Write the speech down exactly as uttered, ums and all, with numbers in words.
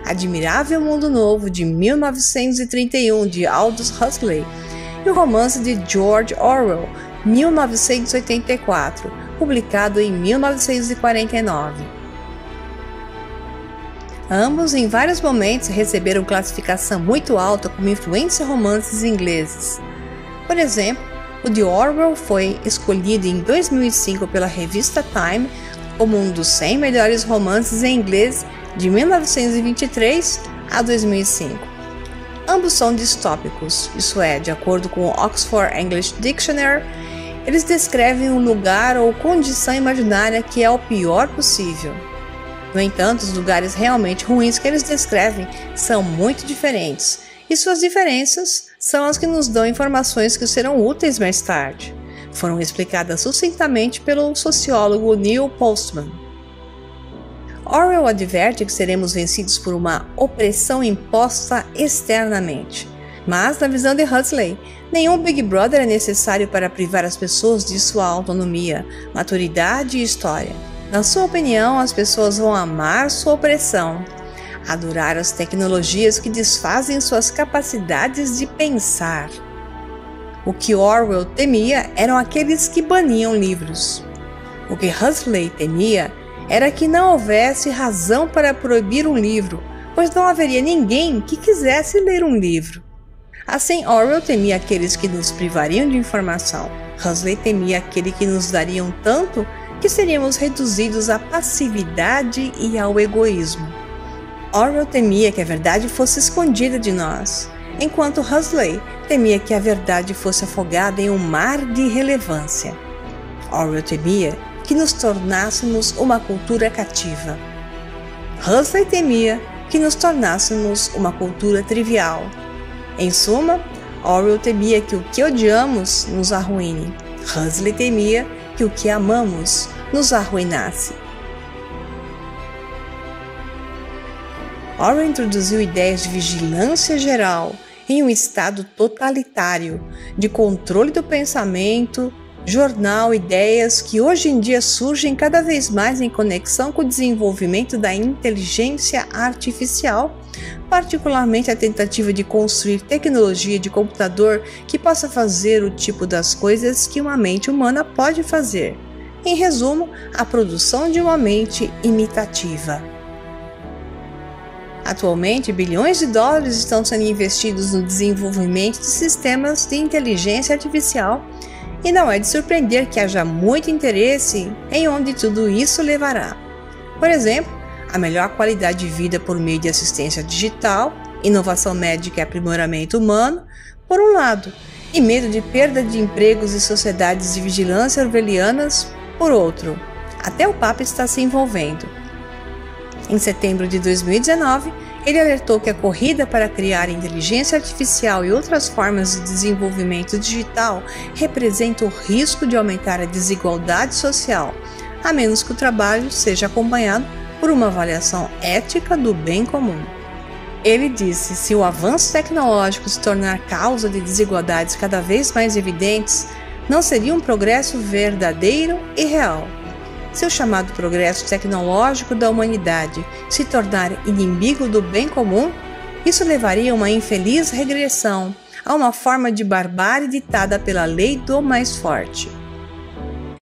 Admirável Mundo Novo, de mil novecentos e trinta e um, de Aldous Huxley, e o romance de George Orwell, mil novecentos e oitenta e quatro, publicado em mil novecentos e quarenta e nove. Ambos, em vários momentos, receberam classificação muito alta como influentes romances ingleses. Por exemplo, o de Orwell foi escolhido em dois mil e cinco pela revista Time como um dos cem melhores romances em inglês de mil novecentos e vinte e três a dois mil e cinco. Ambos são distópicos, isso é, de acordo com o Oxford English Dictionary, eles descrevem um lugar ou condição imaginária que é o pior possível. No entanto, os lugares realmente ruins que eles descrevem são muito diferentes, e suas diferenças são as que nos dão informações que serão úteis mais tarde. Foram explicadas sucintamente pelo sociólogo Neil Postman. Orwell adverte que seremos vencidos por uma opressão imposta externamente. Mas, na visão de Huxley, nenhum Big Brother é necessário para privar as pessoas de sua autonomia, maturidade e história. Na sua opinião, as pessoas vão amar sua opressão, adorar as tecnologias que desfazem suas capacidades de pensar. O que Orwell temia eram aqueles que baniam livros. O que Huxley temia era que não houvesse razão para proibir um livro, pois não haveria ninguém que quisesse ler um livro. Assim, Orwell temia aqueles que nos privariam de informação. Huxley temia aquele que nos dariam tanto que seríamos reduzidos à passividade e ao egoísmo. Orwell temia que a verdade fosse escondida de nós, enquanto Huxley temia que a verdade fosse afogada em um mar de irrelevância. Orwell temia que nos tornássemos uma cultura cativa. Huxley temia que nos tornássemos uma cultura trivial. Em suma, Orwell temia que o que odiamos nos arruine. Huxley temia que o que amamos nos arruinasse. Orwell introduziu ideias de vigilância geral em um estado totalitário, de controle do pensamento, jornal, ideias que hoje em dia surgem cada vez mais em conexão com o desenvolvimento da inteligência artificial, particularmente a tentativa de construir tecnologia de computador que possa fazer o tipo das coisas que uma mente humana pode fazer. Em resumo, a produção de uma mente imitativa. Atualmente, bilhões de dólares estão sendo investidos no desenvolvimento de sistemas de inteligência artificial e não é de surpreender que haja muito interesse em onde tudo isso levará. Por exemplo, a melhor qualidade de vida por meio de assistência digital, inovação médica e aprimoramento humano, por um lado, e medo de perda de empregos e sociedades de vigilância orwellianas, por outro. Até o Papa está se envolvendo. Em setembro de dois mil e dezenove, ele alertou que a corrida para criar inteligência artificial e outras formas de desenvolvimento digital representa o risco de aumentar a desigualdade social, a menos que o trabalho seja acompanhado por uma avaliação ética do bem comum. Ele disse: se o avanço tecnológico se tornar causa de desigualdades cada vez mais evidentes, não seria um progresso verdadeiro e real. Se o chamado progresso tecnológico da humanidade se tornar inimigo do bem comum, isso levaria a uma infeliz regressão, a uma forma de barbárie ditada pela lei do mais forte.